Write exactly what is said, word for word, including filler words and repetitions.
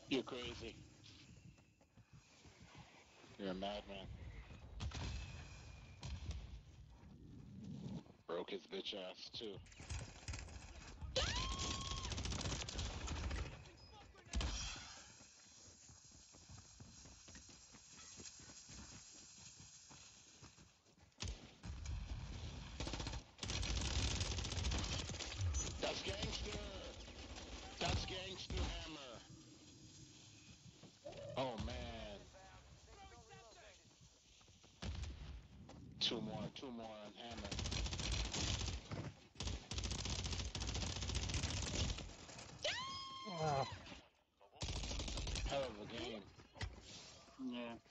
You're crazy. You're a madman. Broke his bitch ass too. That's gangster. That's gangster hammer. Oh man. Two more. Two more on hammer. Ah, Hell of a game. yeah.